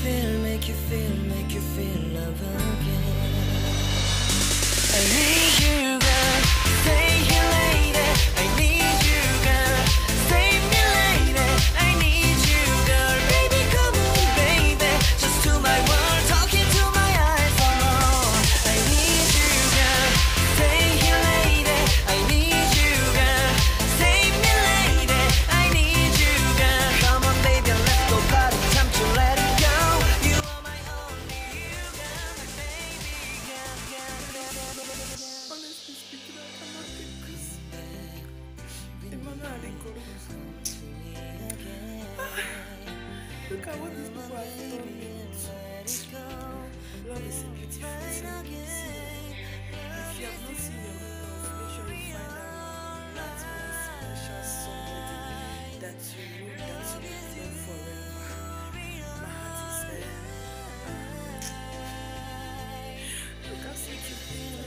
make you feel love again. I need you, girl. Stay here, lady. I need you, girl. Save me, lady. I need you, girl. Baby, come on, baby. Just to my world, talking to my eyes. Oh, I need you, girl. Stay here, lady. I need you, girl. Save me, lady. I need you, girl. Come on, baby, let's go party. Time to let it go. You are my only, you, girl, my baby, girl, girl. Honestly speaking, I cannot take this. Emmanuel Adekunle. Look at what these people have done me. Love is a beautiful thing. If you have not seen your love, make sure you find out that one special somebody that you love forever. My heart is there. Look how sweet you feel.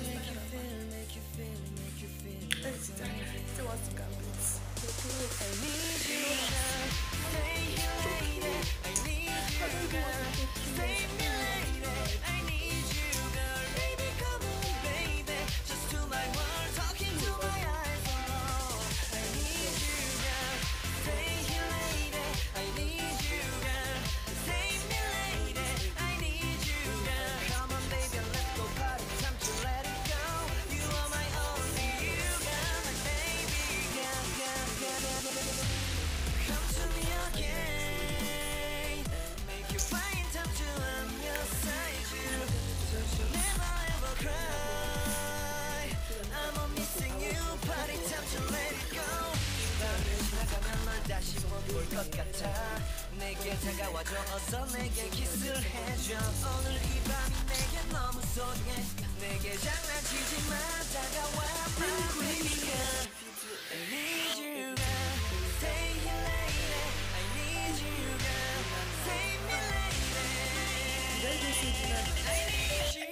Hey, still wants to come, please. I need you, girl. Stay here, lady. I need you, girl. Save me, lady. I need you, girl. Baby, come on, baby. Just to my world, talking to my eyes. Oh, I need you, girl. Stay here, lady. I need you, girl. Save me, lady. I need you, girl. Come on, baby, let's go party. Time to let it go. You are my only, you, girl, my baby, girl, girl, girl. Come to me again. Make you find time to I'm your side, you. Don't you never ever cry. I'm on missing you. Party time to let it go. 밤을 지나가면 널 다시 못 볼 것 같아. 내게 다가와줘. 어서 내게 키스를 해줘. 오늘 이 밤이 내게 너무 소중해. 내게 장난치지 마. 다가와, my baby girl. I need you, girl. Stay here, lady. I need you, girl. Save me, lady. I need you.